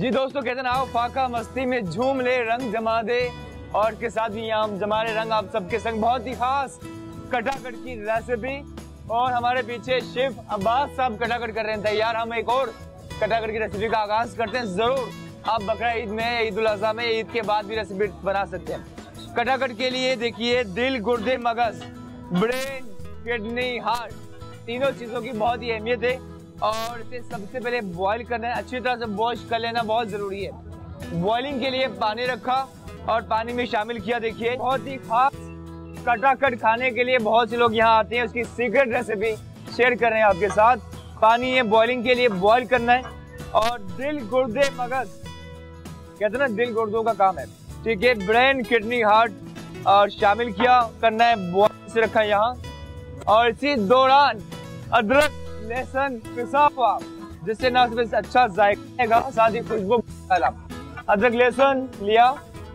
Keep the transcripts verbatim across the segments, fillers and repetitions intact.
जी दोस्तों, कहते हैं आओ फाका मस्ती में झूम ले, रंग जमा दे। और के साथ भी यहाँ जमा रहे रंग आप सबके संग। बहुत ही खास कटाकट की रेसिपी और हमारे पीछे शेफ अब्बास साहब कटाकट कर रहे हैं तैयार। हम एक और कटाकट की रेसिपी का आगाज करते हैं। जरूर आप बकरा ईद में, ईद उल अज़हा में, ईद के बाद भी रेसिपी बना सकते हैं। कटाकट के लिए देखिए दिल, गुर्दे, मगज, ब्रेन, किडनी, हार्ट, तीनों चीजों की बहुत ही अहमियत है। और इसे सबसे पहले बॉईल करना है, अच्छी तरह से वॉश कर लेना बहुत जरूरी है। बॉइलिंग के लिए पानी रखा और पानी में शामिल किया। देखिए बहुत ही खास कटाकट खाने के लिए बहुत से लोग यहाँ आते हैं, उसकी सीक्रेट रेसिपी शेयर कर रहे हैं आपके साथ। पानी है बॉइलिंग के लिए बॉईल करना है। और दिल, गुर्दे, मगज, कहते हैं ना दिल गुर्दों का काम है, ठीक है। ब्रेन, किडनी, हार्ट और शामिल किया करना है, बॉइल से रखा यहाँ। और इसी दौरान अदरक, लहसुन पिसा हुआ, जिससे ना सिर्फ अच्छा जायका आएगा, साथ ही खुशबू। अदरक लहसुन लिया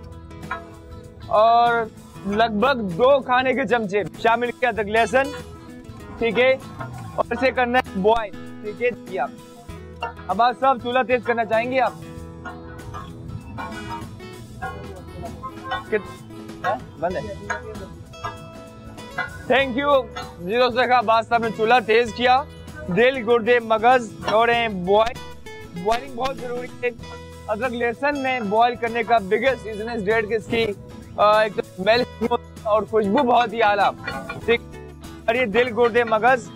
और लगभग दो खाने के चमचे शामिल किया अदरक लहसुन, ठीक है। और इसे करना है बॉइल, ठीक है। किया अब आप सब चूल्हा तेज करना चाहेंगे आप? बंद है। थैंक यू जी दोस्तों का बात साहब ने चूल्हा तेज किया। दिल, गुर्दे, मगज हो रहे हैं बॉइल। बॉइलिंग बहुत जरूरी है। अदरक लहसुन में बॉइल करने का बिगेस्ट रीजन है डेढ़ की इसकी एक तो स्मेल और खुशबू बहुत ही आला, ठीक। और ये दिल, गुर्दे, मगज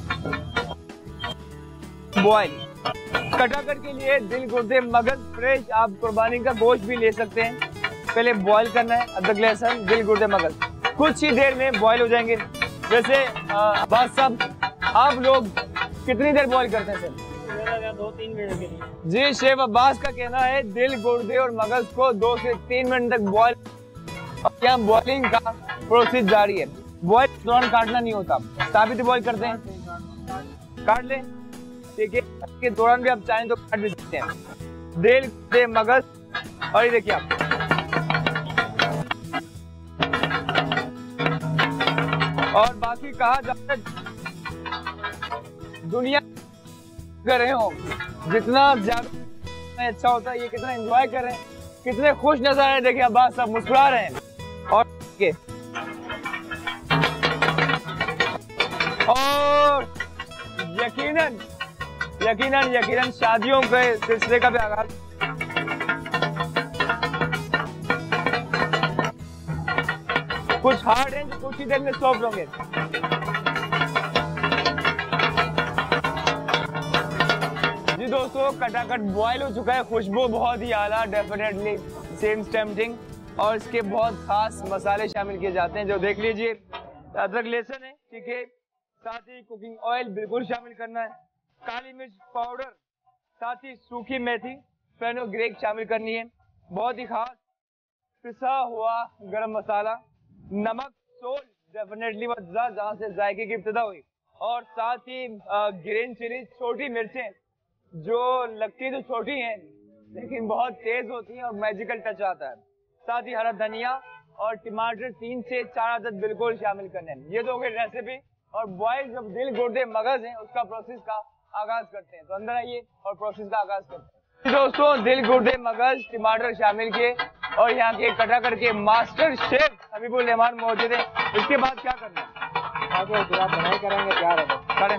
बॉइल। कटाकट के लिए दिल, गुर्दे, मगज फ्रेश आप कुर्बानी का गोश्त भी ले सकते हैं। पहले बॉइल करना है अदरक लहसुन, दिल, गुर्दे, मगज, कुछ ही देर में बॉइल हो जाएंगे। वैसे अब्बास साहब आप लोग कितनी देर बॉइल करते हैं सर? दो तीन मिनट के लिए। जी शेफ अब्बास का कहना है दिल, गुर्दे और मगज को दो से तीन मिनट तक बॉइल। और यहाँ बॉइलिंग का प्रोसेस जारी है। बॉइल के दौरान काटना नहीं होता, साबित बॉइल करते हैं, काट ले, ठीक है। इसके दौरान भी आप चाहें तो काट भी सकते हैं। दिल, गुर्दे, मगज और ये देखिए आप और बाकी कहा जाता है दुनिया कर रहे हो जितना ज्यादा अच्छा होता है। ये कितना एंजॉय कर रहे हैं, कितने खुश नजर आ रहे हैं। देखिए अब्बास सब मुस्कुरा रहे हैं। और के और यकीनन यकीनन यकीनन शादियों के सिलसिले का भी आगाज। कुछ हार्ड है जो कुछ ही देर में सॉफ्ट होंगे। जी दोस्तों, कटाकट बॉयल हो चुका है। खुशबू बहुत ही आला, डेफिनेटली सेम टेम्पटिंग। और इसके बहुत खास मसाले शामिल किए जाते हैं जो देख लीजिए। अदरक लहसुन है, ठीक है। साथ ही कुकिंग ऑयल बिल्कुल शामिल करना है। काली मिर्च पाउडर, साथ ही सूखी मेथी, फेनुग्रीक शामिल करनी है। बहुत ही खास पिसा हुआ गरम मसाला, नमक, सोल्ट डेफिनेटली मजा जहाँ से जायके की इब्तिदा हुई। और साथ ही ग्रीन चिली, छोटी मिर्चें जो लगती तो छोटी हैं लेकिन बहुत तेज होती हैं और मैजिकल टच आता है। साथ ही हरा धनिया और टमाटर तीन से चार अदद बिल्कुल शामिल करने हैं। ये तो हो गई रेसिपी। और बॉयल जब दिल, गुर्दे, मगज हैं उसका प्रोसेस का आगाज करते हैं। तो अंदर आइए और प्रोसेस का आगाज करते हैं। दोस्तों, दिल, गुर्दे, मगज, टमाटर शामिल किए और यहाँ के कटाकट के मास्टर शेफ हबीबुल रहमान मौजूद है। इसके बाद क्या करना है? आगे पूरा बनाई करेंगे, तैयार है करें।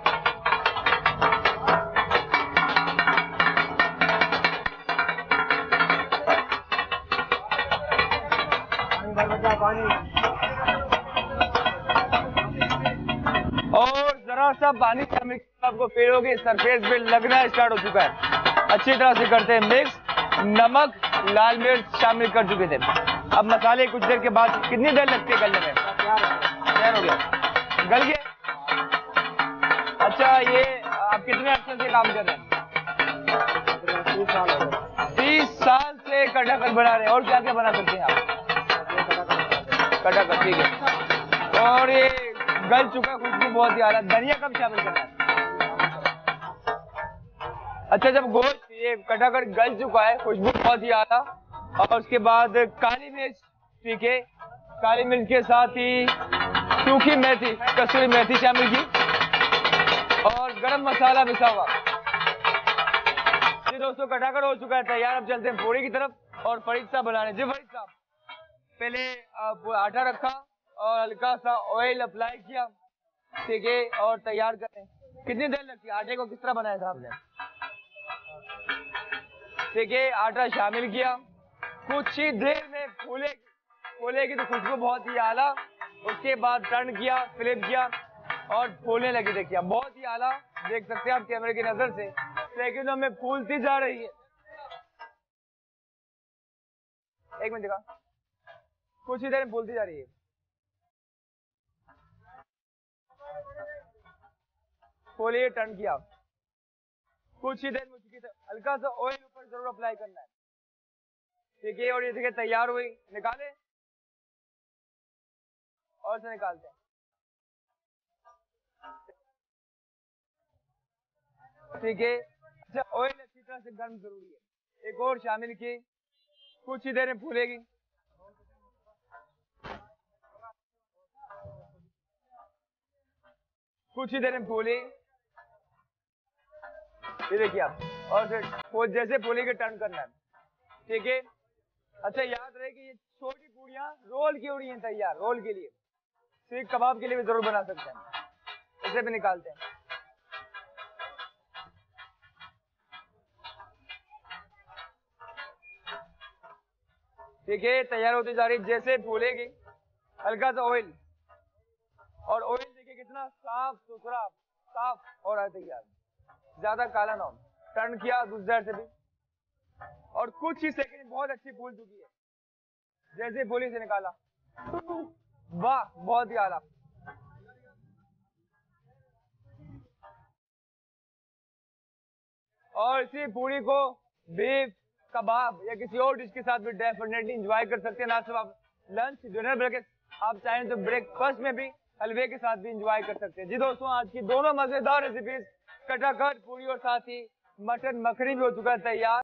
और जरा सा पानी शामिल आपको फेरोगे, सरफेस पे लगना स्टार्ट हो चुका है। अच्छी तरह से करते हैं मिक्स। नमक, लाल मिर्च शामिल कर चुके थे। अब मसाले कुछ देर के बाद, कितनी देर लगती है गलने में? तैयार हो गया, गल गया। अच्छा, ये आप कितने अरसे से काम कर रहे हैं? तीस साल हो गए। तीस साल से कटाकट बना रहे हैं। और क्या क्या बना सकते हैं आप? कटाकट, ठीक है। और ये गल चुका, खुशबू बहुत ही आ रहा है। धनिया कब शामिल करना है? अच्छा, जब गोश्त ये कटाकट गल चुका है, खुशबू बहुत ही आ रहा। और उसके बाद काली मिर्च, ठीक है। काली मिर्च के साथ ही सूखी मेथी, कसूरी मेथी शामिल की और गरम मसाला पिसा हुआ। जी दोस्तों, कटाकट हो चुका है तैयार। अब चलते हैं पूरी की तरफ और फरीद साहब बनाने। जी फरीद साहब, पहले आटा रखा और हल्का सा ऑयल अप्लाई किया, ठीक है, और तैयार करें। कितनी देर लगती है? आटे को किस तरह बनाया था आपने? ठीक है, आटा शामिल किया, कुछ ही देर में फूले फूलेगी तो खुशबू बहुत ही आला। उसके बाद टर्न किया, फ्लिप किया और फूलने लगी। देखिए बहुत ही आला, देख सकते हैं आप कैमरे की नजर से, लेकिन हमें फूलती जा रही है। एक मिनट दिखा, कुछ ही देर में फूलती जा रही है। फूलिए, टर्न किया, कुछ ही देर में चुकी, हल्का सा ऑयल ऊपर जरूर अप्लाई करना है, ठीक है। और ये देखिए तैयार हुई, निकाले और से निकालते हैं, ठीक है। अच्छा, ऑयल अच्छी तरह से गर्म जरूरी है। एक और शामिल की, कुछ ही देर में फूलेगी। कुछ ही देर में फूली, ये देखिए आप, और फिर वो जैसे फूली के टर्न करना है, ठीक है। अच्छा, याद रहे कि ये छोटी पूड़ियां रोल की उड़ी हैं तैयार, रोल के लिए, सीख कबाब के लिए भी जरूर बना सकते हैं। इसे भी निकालते हैं, ठीक है। तैयार होती जा रही, जैसे फूलेगी हल्का सा ऑयल, और ऑयल देखिए कितना साफ सुथरा साफ हो रहा है तैयार, ज्यादा काला ना हो। टर्न किया दूसरी साइड से भी, और कुछ ही सेकंड बहुत अच्छी फूल चुकी है। जैसे फूली से निकाला, वाह बहुत ही आला। और इसी पूरी को बीफ कबाब या किसी और डिश के साथ भी डेफिनेटली एंजॉय कर सकते हैं। ना सिर्फ आप लंच डिनर ब्रेक, आप चाहें तो ब्रेकफास्ट में भी हलवे के साथ भी एंजॉय कर सकते हैं। जी दोस्तों, आज की दोनों मजेदार रेसिपीज, कटाकट पूरी और साथ ही मटन मखनी भी हो चुका है तैयार।